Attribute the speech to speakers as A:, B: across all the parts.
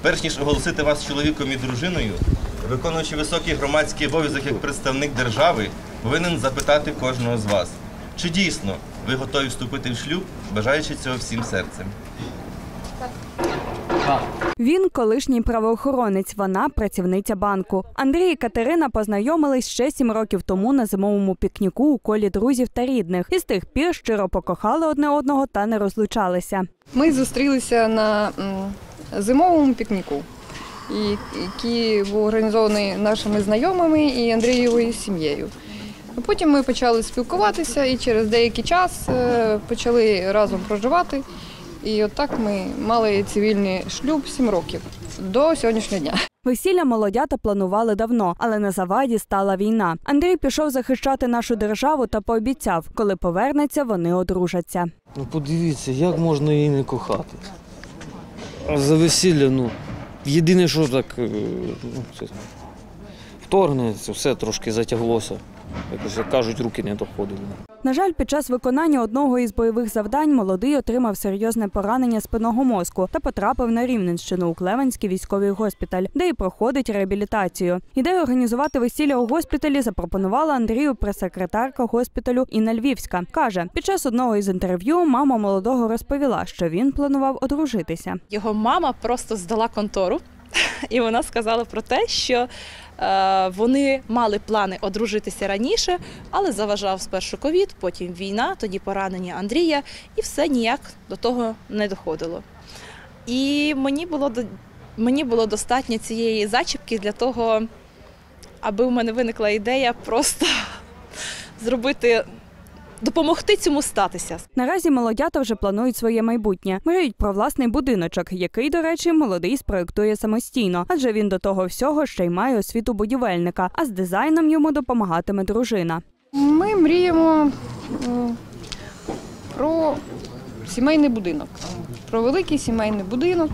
A: Перш ніж оголосити вас чоловіком і дружиною, виконуючи високий громадський обов'язок як представник держави, повинен запитати кожного з вас, чи дійсно ви готові вступити в шлюб, бажаючи цього всім серцем.
B: Він – колишній правоохоронець, вона – працівниця банку. Андрій і Катерина познайомились ще 7 років тому на зимовому пікніку у колі друзів та рідних. І з тих пір щиро покохали одне одного та не розлучалися.
C: Ми зустрілися на зимовому пікніку, який був організований нашими знайомими і Андрієвою сім'єю. Потім ми почали спілкуватися і через деякий час почали разом проживати. І отак ми мали цивільний шлюб 7 років, до сьогоднішнього дня.
B: Весілля молодята планували давно, але на заваді стала війна. Андрій пішов захищати нашу державу та пообіцяв, коли повернеться, вони одружаться.
D: Ну подивіться, як можна її не кохати. А за весілля, єдине, що так, вторгнеться, все трошки затяглося. Якось, як кажуть, руки не доходили.
B: На жаль, під час виконання одного із бойових завдань молодий отримав серйозне поранення спинного мозку та потрапив на Рівненщину у Клевенський військовий госпіталь, де і проходить реабілітацію. Ідею організувати весілля у госпіталі запропонувала Андрію прес-секретарка госпіталю Інна Львівська. Каже, під час одного із інтерв'ю мама молодого розповіла, що він планував одружитися.
E: Його мама просто здала контору, і вона сказала про те, що вони мали плани одружитися раніше, але заважав спершу ковід, потім війна, тоді поранення Андрія, і все ніяк до того не доходило. І мені було достатньо цієї зачіпки для того, аби у мене виникла ідея просто допомогти цьому статися.
B: Наразі молодята вже планують своє майбутнє. Мріють про власний будиночок, який, до речі, молодий спроєктує самостійно. Адже він до того всього ще й має освіту будівельника, а з дизайном йому допомагатиме дружина.
C: Ми мріємо про сімейний будинок, про великий сімейний будинок.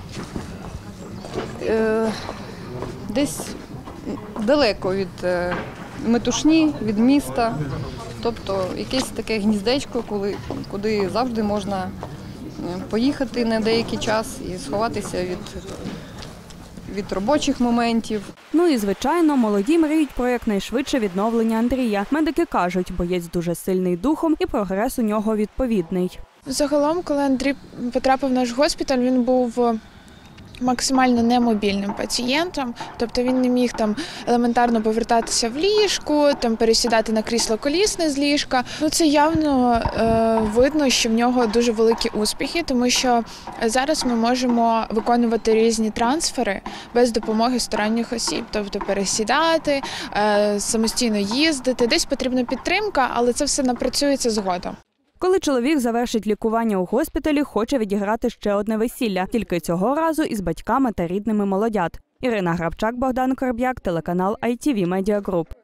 C: Десь далеко від метушні, від міста. Тобто якесь таке гніздечко, куди завжди можна поїхати на деякий час і сховатися від робочих моментів.
B: Ну і, звичайно, молоді мріють про якнайшвидше відновлення Андрія. Медики кажуть, боєць дуже сильний духом і прогрес у нього відповідний.
F: Загалом, коли Андрій потрапив в наш госпіталь, він був максимально немобільним пацієнтом, тобто він не міг елементарно повертатися в ліжку, пересідати на крісло колісне з ліжка. Це явно видно, що в нього дуже великі успіхи, тому що зараз ми можемо виконувати різні трансфери без допомоги сторонніх осіб, тобто пересідати, самостійно їздити. Десь потрібна підтримка, але це все напрацюється згодом.
B: Коли чоловік завершить лікування у госпіталі, хоче відіграти ще одне весілля. Тільки цього разу із батьками та рідними молодят. Ірина Грабчак, Богдан Корб'як, телеканал ITV Media Group.